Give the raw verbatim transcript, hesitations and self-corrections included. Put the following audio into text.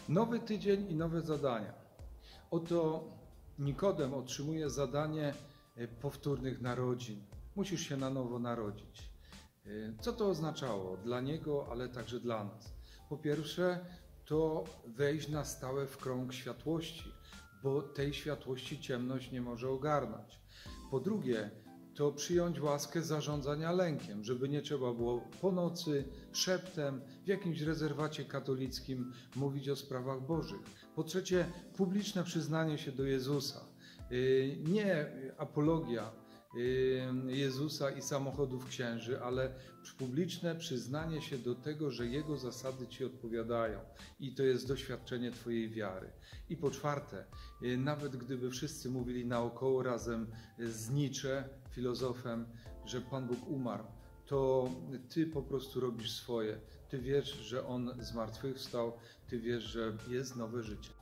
Nowy tydzień i nowe zadania. Oto Nikodem otrzymuje zadanie powtórnych narodzin. Musisz się na nowo narodzić. Co to oznaczało dla niego, ale także dla nas? Po pierwsze, to wejść na stałe w krąg światłości, bo tej światłości ciemność nie może ogarnąć. Po drugie, to przyjąć łaskę zarządzania lękiem, żeby nie trzeba było po nocy, szeptem, w jakimś rezerwacie katolickim mówić o sprawach bożych. Po trzecie, publiczne przyznanie się do Jezusa. Nie apologia Jezusa i samochodów księży, ale publiczne przyznanie się do tego, że Jego zasady Ci odpowiadają i to jest doświadczenie Twojej wiary. I po czwarte, nawet gdyby wszyscy mówili naokoło razem z Nietzsche, filozofem, że Pan Bóg umarł, to Ty po prostu robisz swoje. Ty wiesz, że On zmartwychwstał, Ty wiesz, że jest nowe życie.